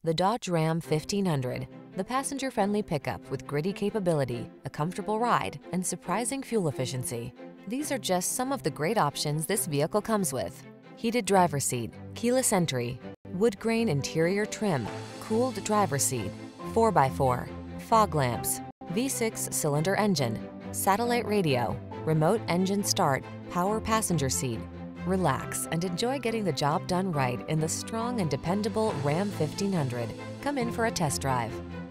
The Dodge Ram 1500, the passenger-friendly pickup with gritty capability, a comfortable ride, and surprising fuel efficiency. These are just some of the great options this vehicle comes with: heated driver's seat, keyless entry, wood grain interior trim, cooled driver's seat, 4x4, fog lamps, V6 cylinder engine, satellite radio, remote engine start, power passenger seat. Relax and enjoy getting the job done right in the strong and dependable Ram 1500. Come in for a test drive.